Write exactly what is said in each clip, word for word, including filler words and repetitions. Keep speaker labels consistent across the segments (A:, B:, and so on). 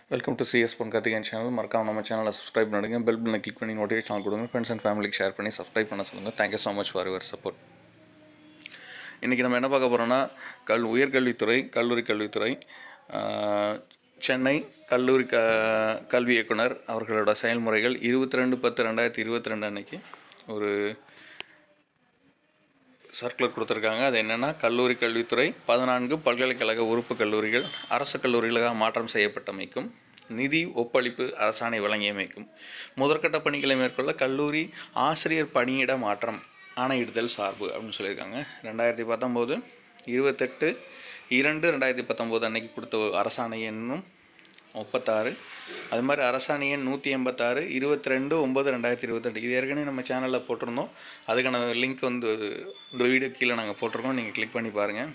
A: Welcome to CS Pon Karthikeyan channel. மறக்காம நம்ம சேனலை சப்ஸ்கிரைப் பண்ணுங்க, பெல் பட்டனை கிளிக் பண்ணி நோட்டிஃபிகேஷன் கொடுங்க, ஃப்ரெண்ட்ஸ் அண்ட் ஃபேமிலிக்கு ஷேர் பண்ணி சப்ஸ்கிரைப் பண்ண சொல்லுங்கள். Thank you so much for your support. இன்றைக்கி நம்ம என்ன பார்க்க போகிறோன்னா, கல் உயர்கல்வித்துறை கல்லூரி கல்வித்துறை சென்னை கல்லூரி க கல்வி இயக்குனர் அவர்களோட செயல்முறைகள் இருபத்தி ரெண்டு பத்து ரெண்டாயிரத்தி இருபத்தி ரெண்டு அன்னைக்கு ஒரு சர்க்குலர் கொடுத்துருக்காங்க. அது என்னென்னா, கல்லூரி கல்வித்துறை பதினான்கு பல்கலைக்கழக உறுப்பு கல்லூரிகள் அரசு கல்லூரிகளாக மாற்றம் செய்யப்பட்டமைக்கும், நிதி ஒப்பளிப்பு அரசாணை வழங்கியமைக்கும், முதற்கட்ட பணிகளை மேற்கொள்ள கல்லூரி ஆசிரியர் பணியிட மாற்றம் ஆணையிடுதல் சார்பு அப்படின்னு சொல்லியிருக்காங்க. ரெண்டாயிரத்தி பத்தொம்போது இருபத்தெட்டு இரண்டு ரெண்டாயிரத்தி பத்தொம்போது அன்னைக்கு கொடுத்த அரசாணை எண்ணும் முப்பத்தாறு, அது மாதிரி அரசாணை எண் நூற்றி எண்பத்தாறு இருபத்தி ரெண்டு ஒம்பது ரெண்டாயிரத்தி இருபத்தெட்டு இது ஏற்கனவே நம்ம சேனலில் போட்டிருந்தோம். அதுக்கான லிங்க் வந்து இந்த வீடியோ கீழே நாங்கள் போட்டிருக்கோம், நீங்கள் கிளிக் பண்ணி பாருங்கள்.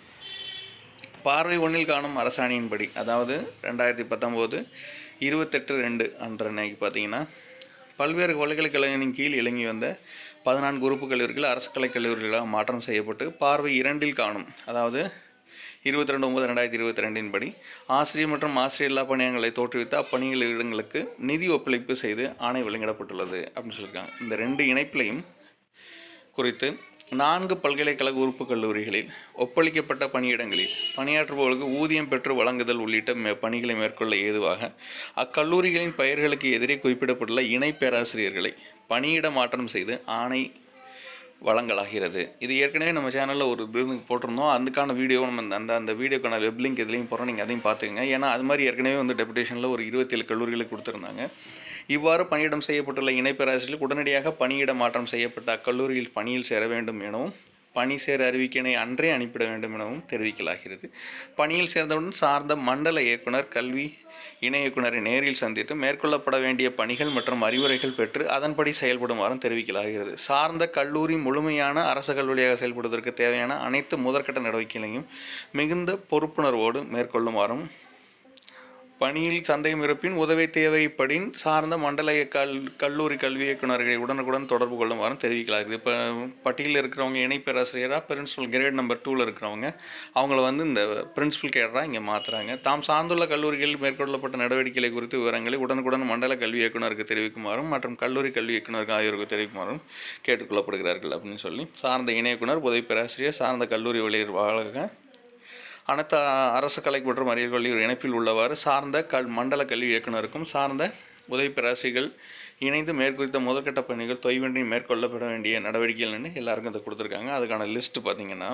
A: பார்வை ஒன்றில் காணும் அரசாணையின்படி, அதாவது ரெண்டாயிரத்தி பத்தொம்போது இருபத்தெட்டு ரெண்டு அன்ற அன்னைக்கு பார்த்தீங்கன்னா, பல்வேறு பல்கலைக்கழகங்களின் கீழ் இலங்கி வந்த பதினான்கு உறுப்பு கல்லூரிகள் அரசு கலைக் கல்லூரிகளாக மாற்றம் செய்யப்பட்டு, பார்வை இரண்டில் காணும், அதாவது இருபத்தி ரெண்டு ஒம்பது ரெண்டாயிரத்தி இருபத்தி ரெண்டின் படி ஆசிரியர் மற்றும் ஆசிரியர் இல்லா பணியிடங்களை தோற்றுவித்து அப்பணிகள் இடங்களுக்கு நிதி ஒப்பளிப்பு செய்து ஆணை வழங்கிடப்பட்டுள்ளது அப்படின்னு சொல்லியிருக்காங்க. இந்த ரெண்டு இணைப்பிலையும் குறித்து நான்கு பல்கலைக்கழக உறுப்பு கல்லூரிகளில் ஒப்பளிக்கப்பட்ட பணியிடங்களில் பணியாற்றுபவர்களுக்கு ஊதியம் பெற்று வழங்குதல் உள்ளிட்ட மே பணிகளை மேற்கொள்ள ஏதுவாக அக்கல்லூரிகளின் பெயர்களுக்கு எதிரே குறிப்பிடப்பட்டுள்ள இணை பேராசிரியர்களை பணியிட மாற்றம் செய்து ஆணை வழங்கலாகிறது. இது ஏற்கனவே நம்ம சேனலில் ஒரு இது போட்டிருந்தோம். அதுக்கான வீடியோ நம்ம அந்த அந்த வீடியோக்கான வெப் லிங்க் எதுலையும் போகிறோம், நீங்கள் அதையும் பார்த்துக்கங்க. ஏன்னா அது மாதிரி ஏற்கனவே வந்து டெபுடேஷனில் ஒரு இருபத்தேழு கல்லூரிகளுக்கு கொடுத்துருந்தாங்க. இவ்வாறு பணியிடம் செய்யப்பட்டுள்ள இணை பேராசிரியர்களுக்கு உடனடியாக பணியிட மாற்றம் செய்யப்பட்ட அக்கல்லூரியில் பணியில் சேர வேண்டும் எனவும், பணி சேர அறிவிக்கையினை அன்றே அனுப்பிட வேண்டும் எனவும் தெரிவிக்கலாகிறது. பணியில் சேர்ந்தவுடன் சார்ந்த மண்டல இயக்குனர் கல்வி இணை இயக்குனரை நேரில் சந்தித்து மேற்கொள்ளப்பட வேண்டிய பணிகள் மற்றும் அறிவுரைகள் பெற்று அதன்படி செயல்படுமாறும் தெரிவிக்கலாகிறது. சார்ந்த கல்லூரி முழுமையான அரசு கல்லூரியாக செயல்படுவதற்கு தேவையான அனைத்து முதற்கட்ட நடவடிக்கைகளையும் மிகுந்த பொறுப்புணர்வோடு மேற்கொள்ளுமாறும், பணியில் சந்தேகம் இருப்பின் உதவி தேவைப்படின் சார்ந்த மண்டல கல் கல்லூரி கல்வி இயக்குநர்களை உடனுக்குடன் தொடர்பு கொள்ளுமாறும் தெரிவிக்கலாகிறது. இப்போ பட்டியலில் இருக்கிறவங்க இணை பேராசிரியராக பிரின்சிபல் கிரேட் நம்பர் டூவில் இருக்கிறவங்க அவங்கள வந்து இந்த பிரின்சிபல் கேடராக இங்கே மாற்றுறாங்க. தாம் சார்ந்துள்ள கல்லூரிகளில் மேற்கொள்ளப்பட்ட நடவடிக்கைகளை குறித்து விவரங்களை உடனுக்குடன் மண்டல கல்வி இயக்குநருக்கு தெரிவிக்குமாறும் மற்றும் கல்லூரி கல்வி இயக்குநருக்கு ஆகியோருக்கு தெரிவிக்குமாறும் கேட்டுக்கொள்ளப்படுகிறார்கள் அப்படின்னு சொல்லி, சார்ந்த இணை இயக்குனர் உதவி பேராசிரியர் சார்ந்த கல்லூரி ஊழியர்களாக அனைத்து அரசு கலை மற்றும் அறிவியல் கல்வி இணைப்பில் உள்ளவாறு சார்ந்த கல் மண்டல கல்வி இயக்குனருக்கும் சார்ந்த உதவி பேராசிரியர்கள் இணைந்து மேற்குறித்த முதற்கட்ட பணிகள் தொய்வின்றி மேற்கொள்ளப்பட வேண்டிய நடவடிக்கைகள்னு எல்லாருக்கும் இதை கொடுத்துருக்காங்க. அதுக்கான லிஸ்ட்டு பார்த்திங்கன்னா,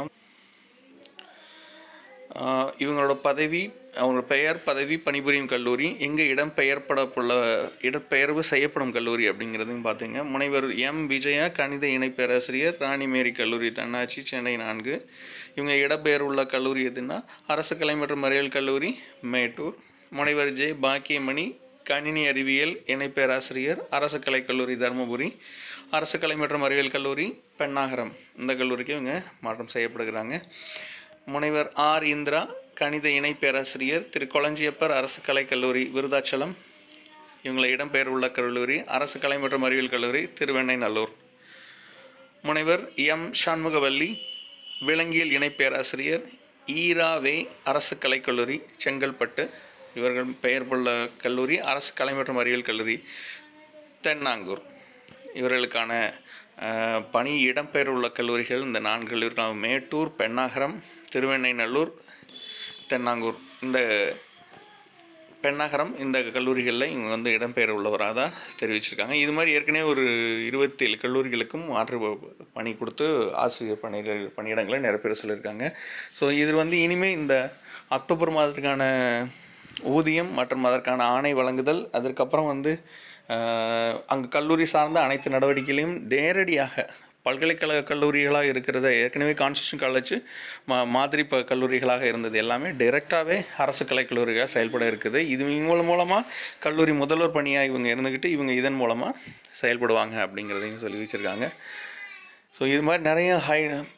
A: இவங்களோட பதவி, அவங்க பெயர், பதவி, பணிபுரியும் கல்லூரி, எங்கே இடம்பெயர்ப்படப்புள்ள இடப்பெயர்வு செய்யப்படும் கல்லூரி அப்படிங்கிறதையும் பார்த்திங்க. முனைவர் எம் விஜயா கணித இணை பேராசிரியர் ராணிமேரி கல்லூரி தன்னாட்சி சென்னை நான்கு. இவங்க இடம்பெயர்வுள்ள கல்லூரி எதுன்னா அரசு கலை மற்றும் அறிவியல் கல்லூரி மேட்டூர். முனைவர் ஜே பாக்கியமணி கணினி அறிவியல் இணை பேராசிரியர் அரசு கலைக்கல்லூரி தருமபுரி. அரசு கலை மற்றும் அறிவியல் கல்லூரி பெண்ணாகரம், இந்த கல்லூரிக்கு இவங்க மாற்றம் செய்யப்படுகிறாங்க. முனைவர் ஆர் இந்திரா கணித இணை பேராசிரியர் திரு கொளஞ்சியப்பர் அரசு கலைக்கல்லூரி விருதாச்சலம். இவங்களை இடம்பெயர் உள்ள கல்லூரி அரசு கலை மற்றும் அறிவியல் கல்லூரி திருவெண்ணைநல்லூர். முனைவர் எம் சண்முகவல்லி விலங்கியல் இணை பேராசிரியர் ஈராவே அரசு கலைக்கல்லூரி செங்கல்பட்டு. இவர்கள் பெயர் உள்ள கல்லூரி அரசு கலை மற்றும் அறிவியல் கல்லூரி தென்னாங்கூர். இவர்களுக்கான பணி இடம்பெயர் உள்ள கல்லூரிகள் இந்த நான்கு கல்லூரிகள் மேட்டூர், பெண்ணாகரம், திருவெண்ணைநல்லூர், தென்னாங்கூர். இந்த பெண்ணாகரம் இந்த கல்லூரிகளில் இவங்க வந்து இடம்பெயர் உள்ளவராக தான் தெரிவிச்சிருக்காங்க. இது மாதிரி ஏற்கனவே ஒரு இருபத்தேழு கல்லூரிகளுக்கும் மாற்று பணி கொடுத்து ஆசிரியர் பணிகள் பணியிடங்களை நிரப்பெற சொல்லியிருக்காங்க. ஸோ இது வந்து இனிமேல் இந்த அக்டோபர் மாதத்துக்கான ஊதியம் மற்றும் அதற்கான ஆணை வழங்குதல், அதற்கப்புறம் வந்து அங்கே கல்லூரி சார்ந்த அனைத்து நடவடிக்கைகளையும் நேரடியாக பல்கலைக்கழக கல்லூரிகளாக இருக்கிறத, ஏற்கனவே கான்ஸ்டியூஷன் காலேஜ் மா மாதிரி ப கல்லூரிகளாக இருந்தது எல்லாமே டைரெக்டாகவே அரசு கலைக்கல்லூரிகளாக செயல்பட இருக்குது. இது இவங்க மூலமாக கல்லூரி முதல்வர் பணியாக இவங்க இருந்துக்கிட்டு இவங்க இதன் மூலமாக செயல்படுவாங்க அப்படிங்கிறதையும் சொல்லி வச்சுருக்காங்க. ஸோ இது மாதிரி நிறைய ஹை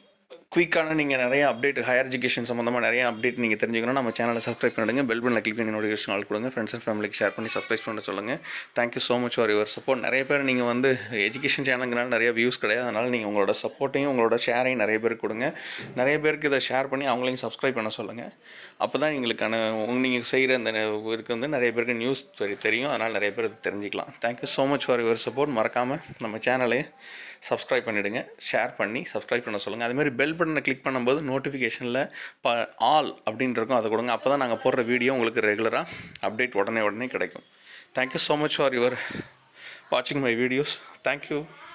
A: குயிக்கான நீங்கள் நிறைய அப்டேட் ஹையர் எஜுகேஷன் சம்மந்தமாக நிறைய அப்டேட் நீங்கள் தெரிஞ்சுக்கணும் நம்ம சேனலை சப்ஸ்கிரைப் பண்ணிடுங்க. பெல் பட்டனை கிளிக் பண்ணி நோட்டிஃபிகேஷன் ஆல் கொடுங்க. ஃப்ரெண்ட்ஸ் அண்ட் ஃபேமிலிக்கு ஷேர் பண்ணி சப்ஸ்கிரைப் பண்ண சொல்லுங்கள். Thank you so much for your support. நிறைய பேர் நீங்கள் வந்து எஜுகேஷன் சேனலுங்கனால நிறைய வியூஸ் கிடையாது. அதனால் நீங்கள் உங்களோட சப்போர்ட்டையும் உங்களோட ஷேரையும் நிறைய பேருக்கு கொடுங்க. நிறைய பேருக்கு இதை ஷேர் பண்ணி அவங்களையும் சப்ஸ்கிரைப் பண்ண சொல்லுங்கள். அப்போ தான் எங்களுக்கான நீங்கள் செய்கிற அந்த இதுக்கு வந்து நிறைய பேருக்கு நியூஸ் தெரியும். அதனால் நிறைய பேர் இது தெரிஞ்சிக்கலாம். Thank you so much for your support. மறக்காமல் நம்ம சேனலை சப்ஸ்கிரைப் பண்ணிவிடுங்க. ஷேர் பண்ணி சப்ஸ்கிரைப் பண்ண சொல்லுங்கள். அதுமாதிரி பெல் பட்டனை கிளிக் பண்ணும்போது நோட்டிஃபிகேஷனில் ப ஆல் அப்படின்னு இருக்கும், அதை கொடுங்க. அப்போ தான் நாங்கள் போடுற வீடியோ உங்களுக்கு ரெகுலராக அப்டேட் உடனே உடனே கிடைக்கும். Thank you so much for your வாட்சிங் மை வீடியோஸ். தேங்க்யூ.